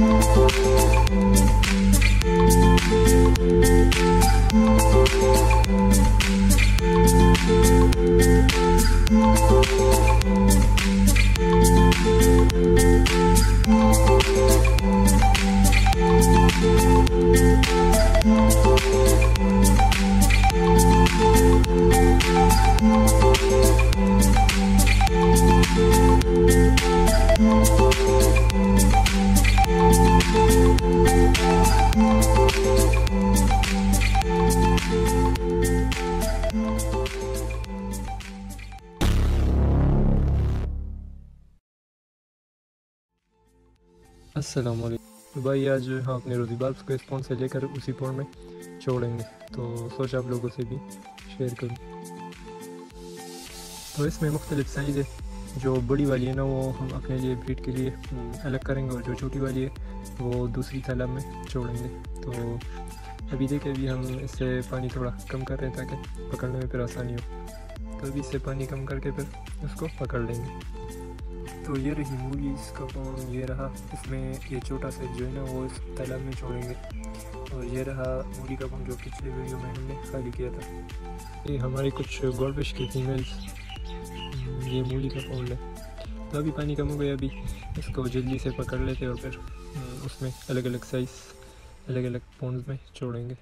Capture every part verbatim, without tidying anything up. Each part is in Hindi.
अस्सलामुअलैकुम। तो भाई आज हम अपने रोज़ी बल्ब्स को इस पॉइंट से लेकर उसी पॉइंट में छोड़ेंगे, तो सोचा आप लोगों से भी शेयर करूं। तो इसमें मुख्तलिफ साइज़ है, जो बड़ी वाली है ना वो हम अपने लिए ब्रीड के लिए अलग करेंगे और जो छोटी वाली है वो दूसरी तालाब में छोड़ेंगे। तो अभी देखिए, अभी हम इससे पानी थोड़ा कम कर रहे हैं ताकि पकड़ने में फिर आसानी हो। तो अभी इससे पानी कम करके फिर उसको पकड़ लेंगे। तो ये रही मूली, इसका पॉन्ड ये रहा, इसमें ये छोटा सा जो है ना वो इस तालाब में छोड़ेंगे। और ये रहा मूली का पॉन्ड जो पिछले वीडियो में हमने खाली किया था। ये हमारी कुछ गोल्डफिश की फीमेल्स, ये मूली का पॉन्ड है। तो अभी पानी कम हो गया, अभी इसको जल्दी से पकड़ लेते और फिर उसमें अलग अलग साइज़ अलग अलग पॉन्ड्स में छोड़ेंगे।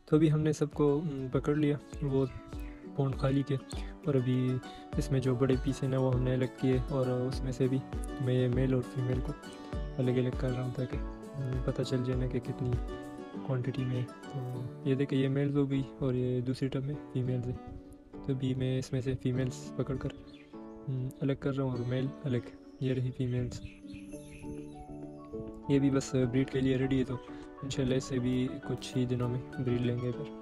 तो अभी हमने सबको पकड़ लिया, वो पौंड खाली के, और अभी इसमें जो बड़े पीस हैं ना वो हमने अलग किए, और उसमें से भी मैं ये मेल और फीमेल को अलग अलग कर रहा हूँ ताकि पता चल जाए ना कि कितनी क्वांटिटी में। तो ये देखिए ये मेल्स हो गई और ये दूसरी टब में फीमेल्स है। तो अभी मैं इसमें से फीमेल्स पकड़ कर अलग कर रहा हूँ और मेल अलग। ये रही फीमेल्स, ये भी बस ब्रीड के लिए रेडी है, तो इंशाल्लाह इससे भी कुछ ही दिनों में ब्रीड लेंगे। पर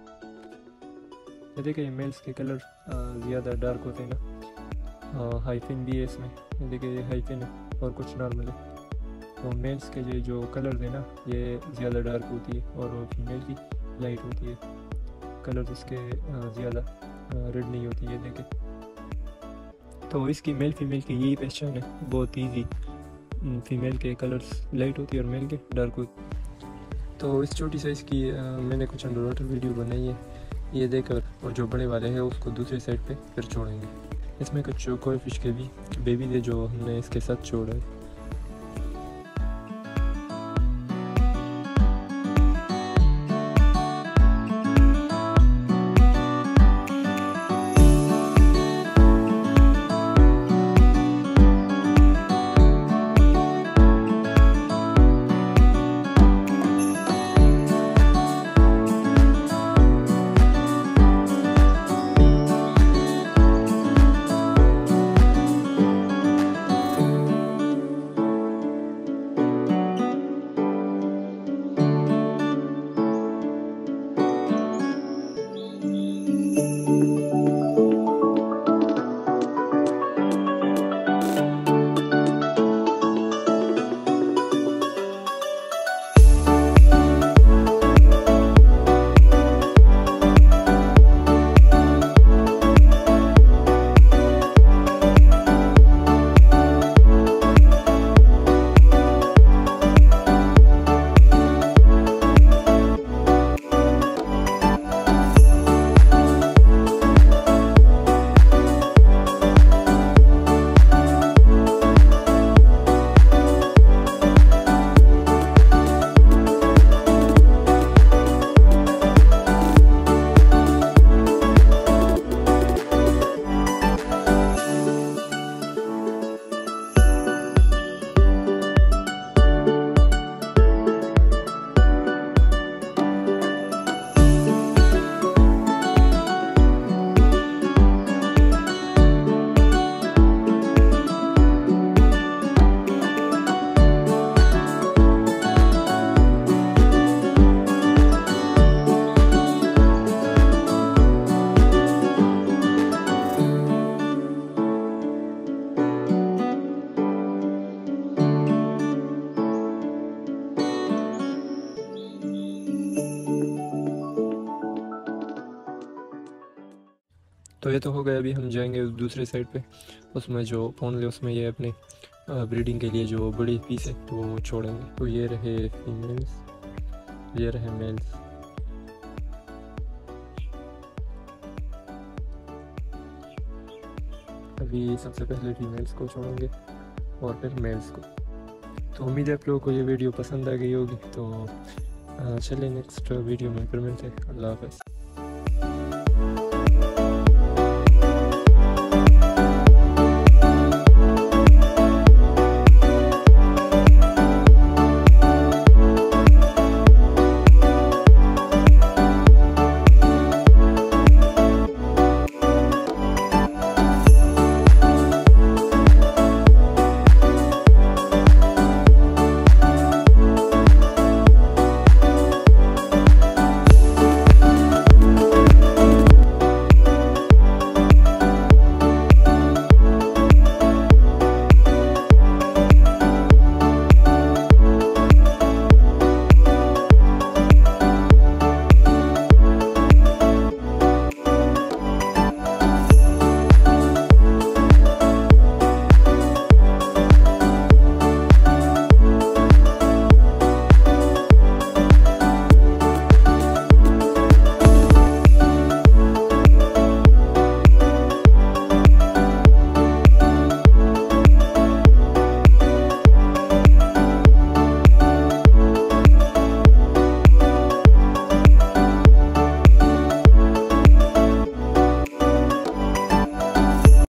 ये देखिए मेल्स के कलर ज़्यादा डार्क होते हैं ना, हाइफिन भी है इसमें, ये देखिए ये हाइफिन है और कुछ नॉर्मल है। तो मेल्स के जो जो कलर है ना ये ज़्यादा डार्क होती है और फीमेल की लाइट होती है, कलर इसके ज़्यादा रेड नहीं होती है। देखें तो इसकी मेल फीमेल की यही पहचान है, बहुत ईजी। फीमेल के कलर्स लाइट होती है और मेल के डार्क होती। तो इस छोटी साइज़ की आ, मैंने कुछ अंडर वाटर वीडियो बनाई है, ये देखकर, और जो बड़े वाले हैं उसको दूसरी साइड पे फिर छोड़ेंगे। इसमें कुछ कोई फिश के भी बेबी थे जो हमने इसके साथ छोड़ा है। तो ये तो हो गया, अभी हम जाएंगे दूसरे साइड पे, उसमें जो पौंड है उसमें ये अपने ब्रीडिंग के लिए जो बड़ी पीस है वो छोड़ेंगे। तो ये रहे फीमेल्स, ये रहे मेल्स। अभी सबसे पहले फीमेल्स को छोड़ेंगे और फिर मेल्स को। तो उम्मीद है आप लोगों को ये वीडियो पसंद आ गई होगी। तो चलिए नेक्स्ट वीडियो में फिर मिलते हैं। अल्लाह हाफ़िज़।